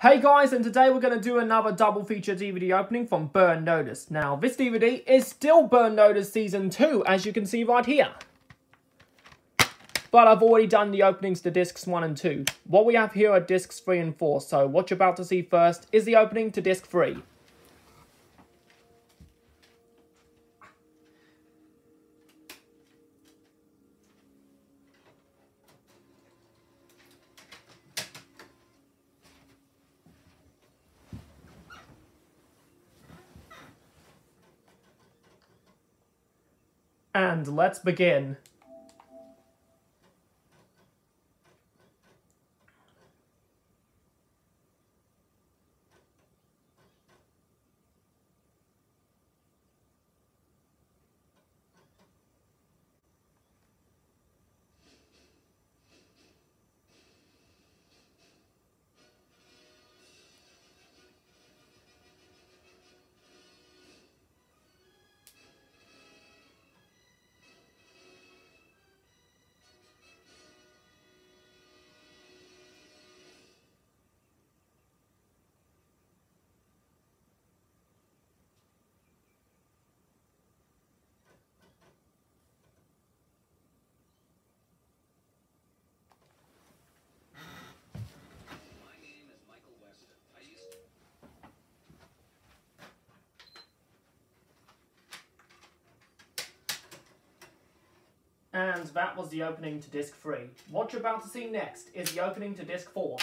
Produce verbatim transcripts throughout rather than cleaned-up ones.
Hey guys, and today we're going to do another double feature D V D opening from Burn Notice. Now, this D V D is still Burn Notice Season two, as you can see right here. But I've already done the openings to discs one and two. What we have here are discs three and four, so what you're about to see first is the opening to disc three. And let's begin. And that was the opening to disc three. What you're about to see next is the opening to disc four.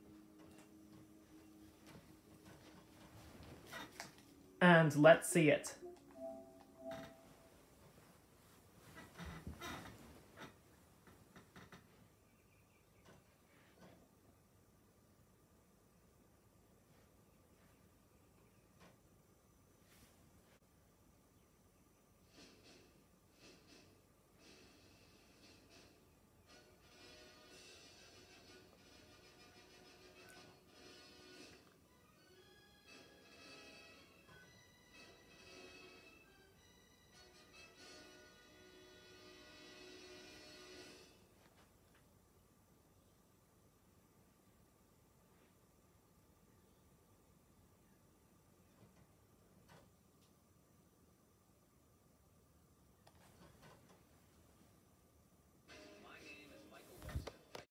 And let's see it.